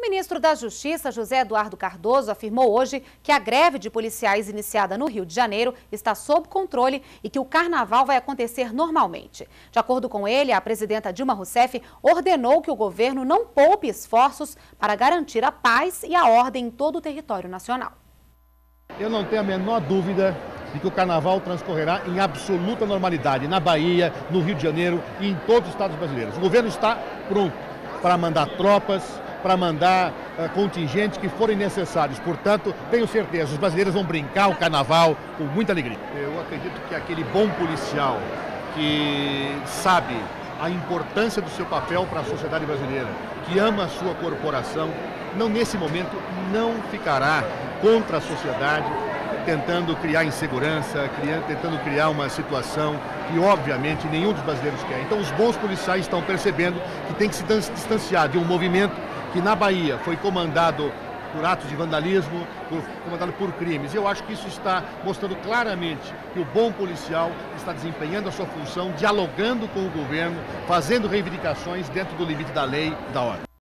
ministro da Justiça, José Eduardo Cardoso, afirmou hoje que a greve de policiais iniciada no Rio de Janeiro está sob controle e que o carnaval vai acontecer normalmente. De acordo com ele, a presidenta Dilma Rousseff ordenou que o governo não poupe esforços para garantir a paz e a ordem em todo o território nacional. Eu não tenho a menor dúvida de que o carnaval transcorrerá em absoluta normalidade na Bahia, no Rio de Janeiro e em todos os estados brasileiros. O governo está pronto para mandar tropas, para mandar contingentes que forem necessários. Portanto, tenho certeza, os brasileiros vão brincar o carnaval com muita alegria. Eu acredito que aquele bom policial que sabe a importância do seu papel para a sociedade brasileira, que ama a sua corporação, nesse momento não ficará contra a sociedade, tentando criar insegurança, tentando criar uma situação que obviamente nenhum dos brasileiros quer. Então os bons policiais estão percebendo que tem que se distanciar de um movimento que na Bahia foi comandado por atos de vandalismo, comandado por crimes. Eu acho que isso está mostrando claramente que o bom policial está desempenhando a sua função, dialogando com o governo, fazendo reivindicações dentro do limite da lei e da ordem.